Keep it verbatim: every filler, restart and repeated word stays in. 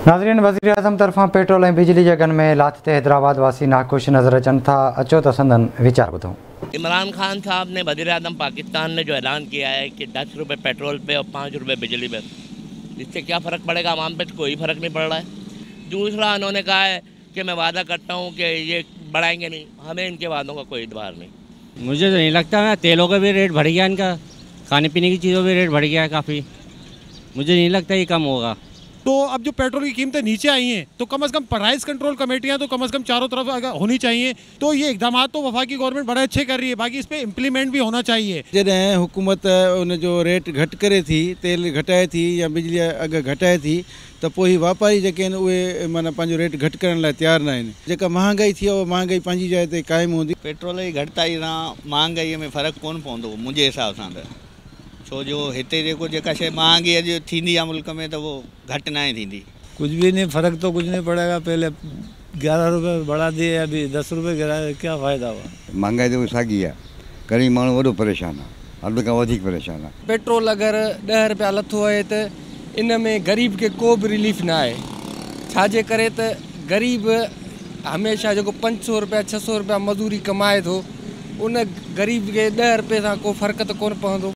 नाज़रीन, वज़ीर आज़म तरफ़ां पेट्रोल ऐं बिजली जे अघनि में लाथ ते हैदराबाद वासी नाख़ुशि नज़र अचनि था। अचो त संदन वीचार ॿुधूं। इमरान खान साहब ने, वज़ीर आज़म पाकिस्तान ने जो ऐलान किया है कि दस रुपये पेट्रोल पे और पाँच रुपये बिजली पे, इससे क्या फ़र्क पड़ेगा आवाम पे? कोई फ़र्क नहीं पड़ रहा है। दूसरा, उन्होंने कहा है कि मैं वादा करता हूँ कि ये बढ़ाएंगे नहीं। हमें इनके वादों का कोई इतबार नहीं। मुझे तो नहीं लगता है। तेलों का भी रेट बढ़ गया, इनका खाने पीने की चीज़ों भी रेट बढ़ गया है काफ़ी। मुझे नहीं लगता ये कम होगा। तो अब जो पेट्रोल की कीमतें नीचे आई हैं तो कम से कम प्राइस कंट्रोल कमेटियां तो कम से कम चारों तरफ अगर होनी चाहिए। तो ये इकदाम तो वफाकी गवर्नमेंट बड़े अच्छे कर रही है, बाकी इस पे इम्प्लीमेंट भी होना चाहिए। जॾहिं हुकूमत उन जो रेट घटि करे थी, तेल घटाए थी या बिजली अघ घटाए थी, त पोइ वापारी जेके आहिनि उहे माना पंहिंजो रेट घटि करण लाइ तयारु न आहिनि। जेका महांगाई थी आहे उहा महांगाई पंहिंजी जाइ ते क़ाइमु हूंदी। पेट्रोल जी घटिताई सां महांगाईअ में फ़र्क़ु कोन पवंदो मुंहिंजे हिसाब सां त, छो जो हिते जेको जेका शइ महांगी अॼु थींदी आहे मुल्क में, त उहो घटि न थींदी। कुछ भी नहीं, फ़र्क तो कुछ नहीं पड़ेगा। पहले ग्यारह रुपये बढ़ा दिए, अभी दस रुपये गिराए, क्या फ़ायदा हुआ? महंगाई तो साॻी आहे, गरीब माण्हू वॾो परेशान आहे, हद खां वधीक परेशान आहे। पेट्रोल अगरि ॾह रुपया लथो आहे त इन में ग़रीब खे को बि रिलीफ न आहे। छाजे करे त ग़रीब हमेशह जेको पंज सौ रुपया छह सौ रुपया मज़ूरी कमाए थो, उन ग़रीब खे ॾह रुपये सां को फ़र्क़ु त कोन पवंदो।